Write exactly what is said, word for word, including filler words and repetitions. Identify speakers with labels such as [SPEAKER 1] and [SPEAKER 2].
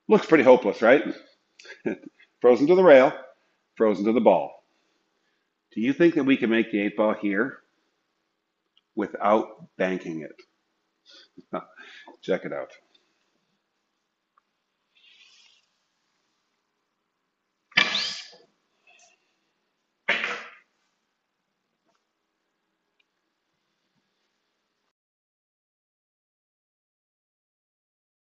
[SPEAKER 1] Looks pretty hopeless, right? Frozen to the rail, frozen to the ball. Do you think that we can make the eight ball here without banking it? Check it out.